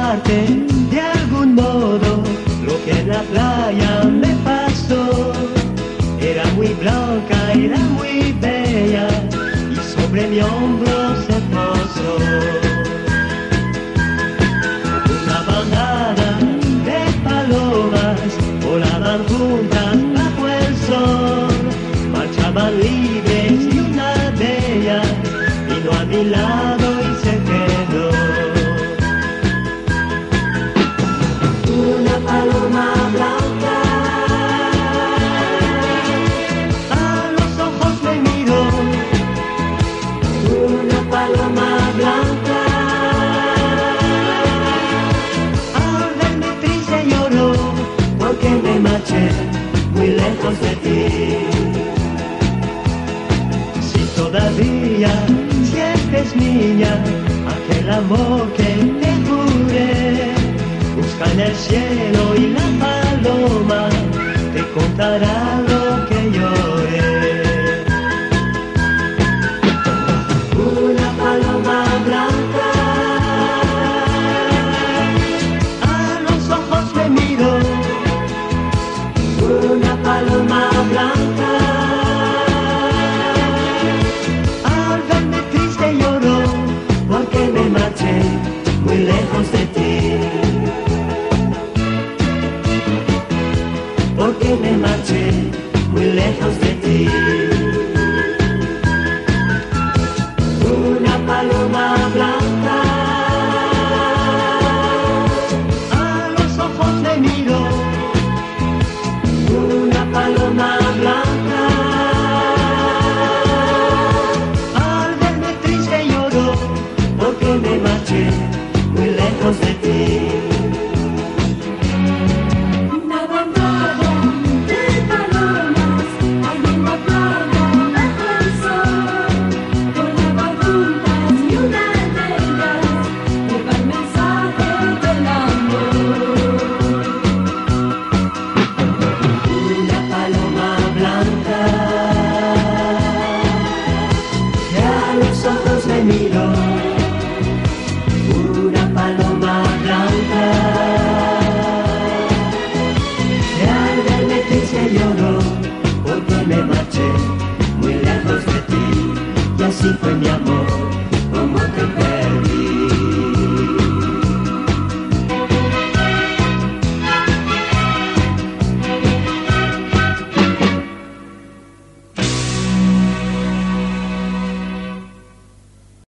contarte de algún modo lo que en la playa me pasó. Era muy blanca, era muy bella y sobre mi hombro se posó. Una bandada de palomas volaban juntas bajo el sol, marchaban libres y una de ellas vino a mi lado y se quedó. Una paloma blanca A los ojos me miró, una paloma blanca al verme triste lloró, porque me marché muy lejos de ti. si todavía sientes niña aquel amor que te juré, busca en el cielo y la paloma te contará lo que lloré. Una paloma blanca A los ojos me miró, una paloma blanca al verme triste lloró, porque me marché muy lejos de ti. Porque me marché muy lejos de ti. Una paloma blanca a los ojos me miró, una paloma blanca al verme triste lloró, porque me marché